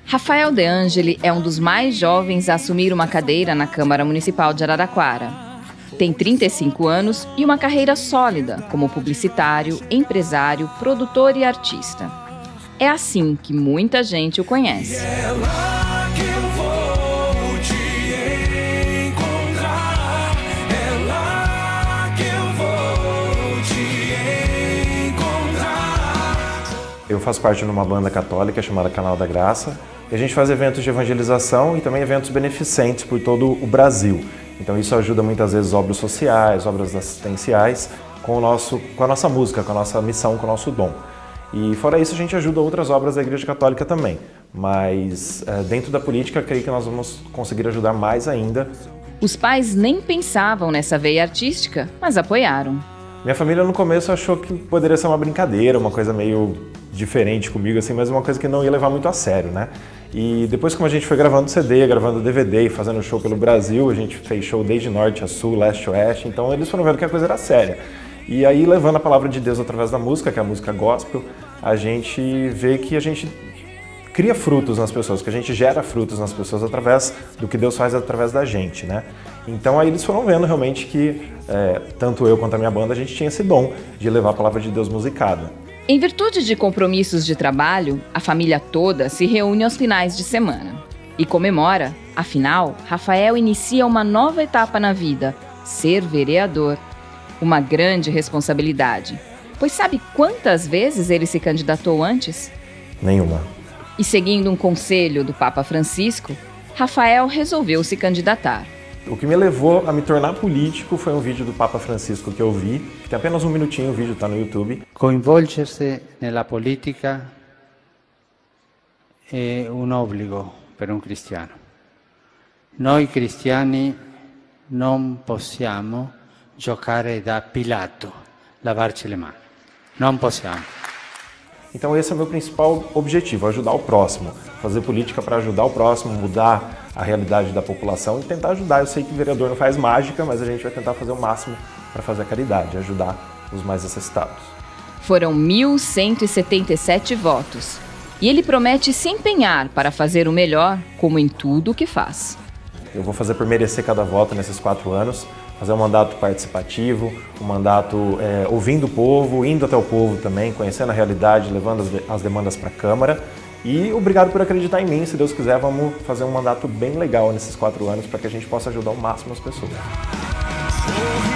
Rafael De Angeli é um dos mais jovens a assumir uma cadeira na Câmara Municipal de Araraquara. Tem 35 anos e uma carreira sólida como publicitário, empresário, produtor e artista. É assim que muita gente o conhece. Eu faço parte de uma banda católica chamada Canal da Graça e a gente faz eventos de evangelização e também eventos beneficentes por todo o Brasil. Então isso ajuda muitas vezes obras sociais, obras assistenciais com a nossa música, com a nossa missão, com o nosso dom. E fora isso a gente ajuda outras obras da Igreja Católica também, mas dentro da política creio que nós vamos conseguir ajudar mais ainda. Os pais nem pensavam nessa veia artística, mas apoiaram. Minha família no começo achou que poderia ser uma brincadeira, uma coisa meio diferente comigo, assim, mas uma coisa que não ia levar muito a sério, né? E depois, como a gente foi gravando CD, gravando DVD e fazendo show pelo Brasil, a gente fez show desde norte a sul, leste a oeste, então eles foram vendo que a coisa era séria. E aí, levando a palavra de Deus através da música, que é a música gospel, a gente vê que a gente cria frutos nas pessoas, que a gente gera frutos nas pessoas através do que Deus faz através da gente, né? Então aí eles foram vendo realmente que tanto eu quanto a minha banda, a gente tinha esse dom de levar a palavra de Deus musicada. Em virtude de compromissos de trabalho, a família toda se reúne aos finais de semana e comemora. Afinal, Rafael inicia uma nova etapa na vida, ser vereador. Uma grande responsabilidade, pois sabe quantas vezes ele se candidatou antes? Nenhuma. E seguindo um conselho do Papa Francisco, Rafael resolveu se candidatar. O que me levou a me tornar político foi um vídeo do Papa Francisco que eu vi, que tem apenas um minutinho, o vídeo está no YouTube. Coinvolgersi nella politica è un obbligo per un cristiano. Noi cristiani non possiamo giocare da Pilato, lavarci le mani. Non possiamo. Então esse é o meu principal objetivo, ajudar o próximo, fazer política para ajudar o próximo, mudar a realidade da população e tentar ajudar. Eu sei que o vereador não faz mágica, mas a gente vai tentar fazer o máximo para fazer a caridade, ajudar os mais necessitados. Foram 1.177 votos e ele promete se empenhar para fazer o melhor, como em tudo o que faz. Eu vou fazer por merecer cada voto nesses 4 anos, fazer um mandato participativo, um mandato ouvindo o povo, indo até o povo também, conhecendo a realidade, levando as demandas para a Câmara. E obrigado por acreditar em mim. Se Deus quiser, vamos fazer um mandato bem legal nesses 4 anos para que a gente possa ajudar ao máximo as pessoas.